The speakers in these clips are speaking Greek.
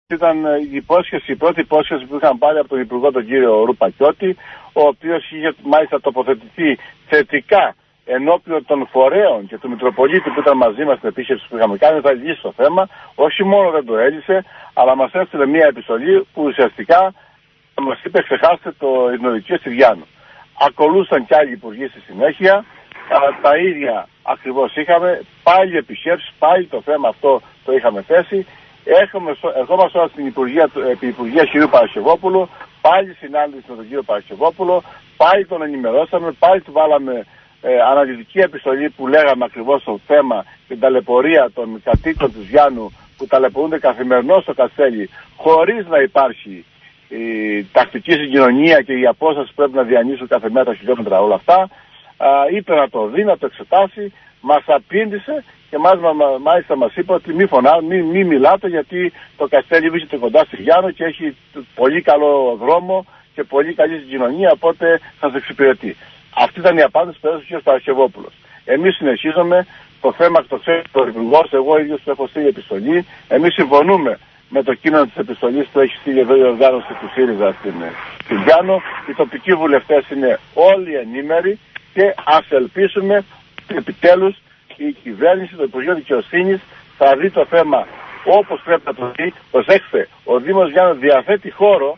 Ήταν η πρώτη υπόσχεση που είχαν πάρει από τον Υπουργό τον κύριο Ρουπακιώτη, ο οποίος είχε μάλιστα τοποθετηθεί θετικά ενώπιον των φορέων και του Μητροπολίτη που ήταν μαζί μας στην επίσκεψη που είχαμε κάνει, θα λύσει το θέμα. Όχι μόνο δεν το έλυσε, αλλά μας έστειλε μια επιστολή που ουσιαστικά μας είπε ξεχάστε το ειρηνοδικείο στη Βιάννου. Ακολούθησαν και άλλοι υπουργοί στη συνέχεια, τα ίδια ακριβώς είχαμε, πάλι επισκέψεις, πάλι το θέμα αυτό το είχαμε θέσει. Ερχόμαστε τώρα στην Υπουργεία κ. Παρασκευόπουλου, πάλι συνάντηση με τον κύριο Παρασκευόπουλο, πάλι τον ενημερώσαμε, πάλι του βάλαμε αναλυτική επιστολή που λέγαμε ακριβώς το θέμα και την ταλαιπωρία των κατοίκων του Γιάννου που ταλαιπωρούνται καθημερινώς στο Καστέλι χωρίς να υπάρχει η τακτική συγκοινωνία και η απόσταση που πρέπει να διανύσουν κάθε μέρα τα χιλιόμετρα, όλα αυτά. Είπε να το δει, να το εξετάσει, μας απήντησε και μάλιστα μας είπε ότι μη μιλάτε γιατί το Καστέλι βρίσκεται κοντά στη Γιάννου και έχει πολύ καλό δρόμο και πολύ καλή συγκοινωνία, οπότε θα σας εξυπηρετεί. Αυτή ήταν η απάντηση που έδωσε ο κ. Παρασκευόπουλος. Εμείς συνεχίζουμε το θέμα, το ξέρει ο Υπουργός, εγώ ίδιος του έχω στείλει επιστολή. Εμείς συμφωνούμε με το κείμενο της επιστολής που έχει στείλει εδώ η οργάνωση του ΣΥΡΙΖΑ στην Γιάννο. Οι τοπικοί βουλευτές είναι όλοι ενήμεροι και ας ελπίσουμε επιτέλους η κυβέρνηση, το Υπουργείο Δικαιοσύνης θα δει το θέμα όπως πρέπει να το δει. Προσέξτε, ο Δήμος Γιάννου διαθέτει χώρο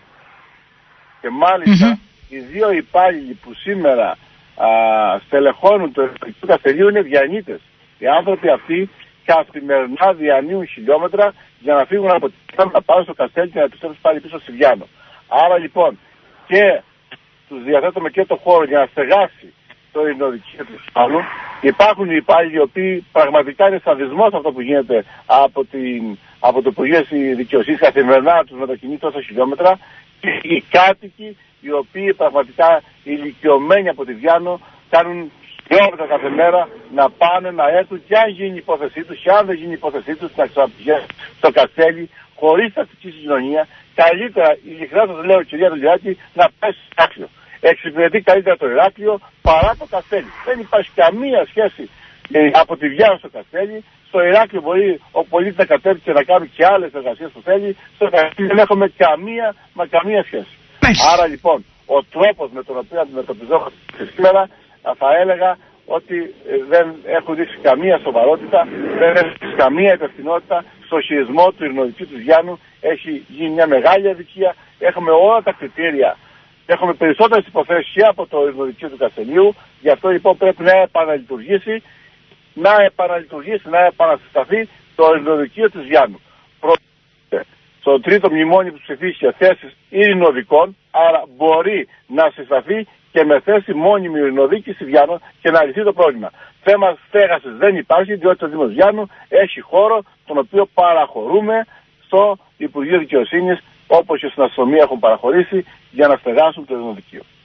και μάλιστα οι δύο υπάλληλοι που σήμερα στελεχώνουν το Ειρηνοδικείο Καστελίου είναι διανύτες. Οι άνθρωποι αυτοί καθημερινά διανύουν χιλιόμετρα για να φύγουν από τη Γιάννου, να πάρουν στο Καστέλι και να επιστρέψουν πάλι πίσω στη Γιάννου. Άρα λοιπόν και τους διαθέτουμε και το χώρο για να στεγάσει το Ειρηνοδικείο του άλλου. Υπάρχουν οι υπάλληλοι οι οποίοι πραγματικά είναι σαδισμός αυτό που γίνεται από το Υπουργείο Δικαιοσύνης καθημερινά να τους μετακινεί τόσα χιλιόμετρα και οι κάτοικοι οι οποίοι πραγματικά ηλικιωμένοι από τη Βιάννο κάνουν χιλιόμετρα κάθε μέρα να πάνε να έρθουν και αν γίνει η υπόθεσή τους και αν δεν γίνει η υπόθεσή τους να ξαναπηγαίνουν στο Καστέλι χωρίς τακτική συγκοινωνία. Καλύτερα, ειλικρινά σας λέω κυρία Δουλειάκη, να πέσει στο Ηράκλειο. Εξυπηρετεί καλύτερα το Ηράκλειο παρά το Καστέλι. Δεν υπάρχει καμία σχέση από τη Βιάννο στο Καστέλι. Στο Ηράκλειο μπορεί ο πολίτης να κατέβει και να κάνει και άλλες εργασίες που θέλει. Στο Καστέλι δεν έχουμε καμία σχέση. Άρα λοιπόν ο τρόπος με τον οποίο αντιμετωπιζόμαστε σήμερα θα έλεγα ότι δεν έχουν δείξει καμία σοβαρότητα, δεν έχουν δείξει καμία υπευθυνότητα στο χειρισμό του Ειρηνοδικείου του Γιάννου. Έχει γίνει μια μεγάλη αδικία. Έχουμε όλα τα κριτήρια. Έχουμε περισσότερες υποθέσεις και από το Ειρηνοδικείο του Καστελίου. Γι' αυτό λοιπόν πρέπει να επαναλειτουργήσει, να επανασυσταθεί το Ειρηνοδικείο του Γιάννου. Στο τρίτο μνημόνιο που ψηφίστηκε θέσεις ειρηνοδικών, άρα μπορεί να συσταθεί και με θέση μόνιμη ειρηνοδίκη στη Βιάννο και να λυθεί το πρόβλημα. Θέμα στέγασης δεν υπάρχει, διότι το Δήμος Βιάννου έχει χώρο τον οποίο παραχωρούμε στο Υπουργείο Δικαιοσύνης, όπως και στην αστυνομία έχουν παραχωρήσει για να στεγάσουν το ειρηνοδικείο.